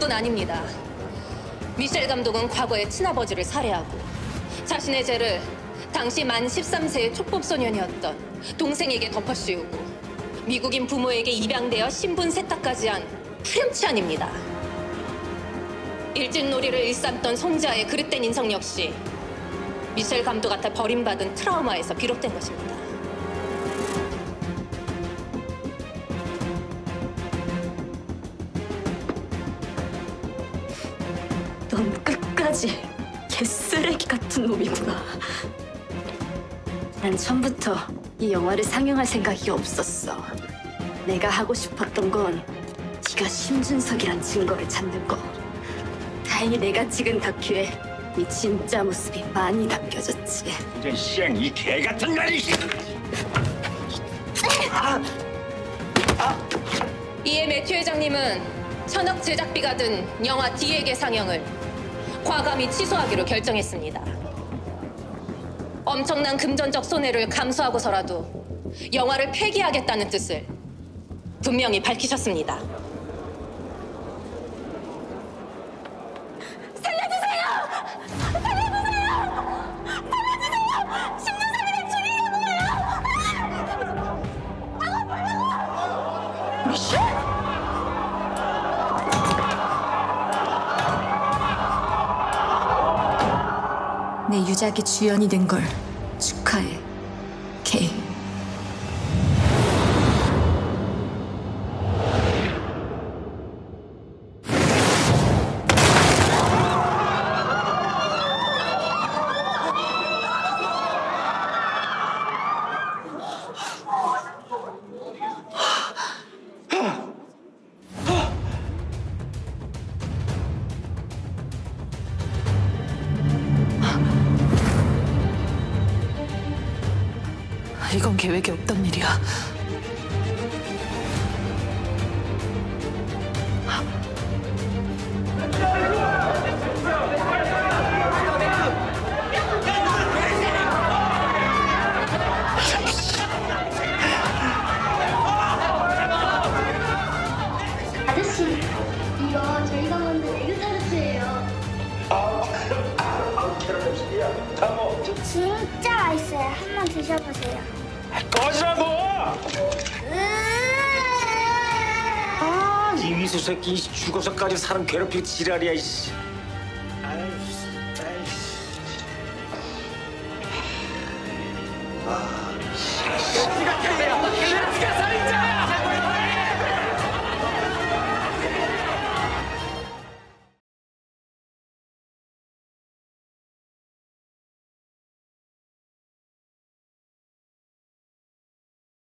그뿐 아닙니다. 미셸 감독은 과거에 친아버지를 살해하고 자신의 죄를 당시 만 13세의 촉법소년이었던 동생에게 덮어씌우고 미국인 부모에게 입양되어 신분 세탁까지 한 파렴치한입니다. 일진놀이를 일삼던 손자의 그릇된 인성 역시 미셸 감독한테 버림받은 트라우마에서 비롯된 것입니다. 넌 끝까지 개쓰레기 같은 놈이구나. 난 처음부터 이 영화를 상영할 생각이 없었어. 내가 하고 싶었던 건 네가 심준석이란 증거를 찾는 거. 다행히 내가 찍은 다큐에 네 진짜 모습이 많이 담겨졌지. 이런 시행 이 개 같은 날이. 이에 매튜 회장님은 천억 제작비가 든 영화 디에게 상영을 과감히 취소하기로 결정했습니다. 엄청난 금전적 손해를 감수하고서라도 영화를 폐기하겠다는 뜻을 분명히 밝히셨습니다. 내 유작이 주연이 된 걸 축하해, 케이. 이건 계획에 없던 일이야. 아저씨, 이거 저희가 만든 에그 타르트예요. 캐럿 다모. 진짜 맛있어요. 한번 드셔보세요. 꺼지라고! 이 위수 새끼 죽어서까지 사람 괴롭히고 지랄이야 이씨.